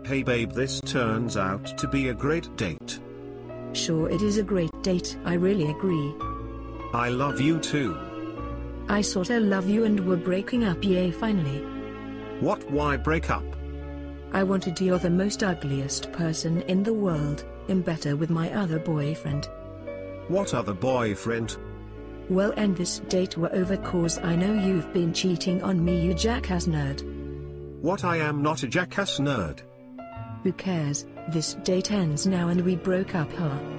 Hey babe, this turns out to be a great date. Sure, it is a great date. I really agree. I love you too. I sorta love you and we're breaking up, yay finally. What, why break up? I wanted to. You're the most ugliest person in the world. I'm better with my other boyfriend. What other boyfriend? Well, end this date we're over cause I know you've been cheating on me, you jackass nerd. What, I am not a jackass nerd. Who cares, this date ends now and we broke up, huh?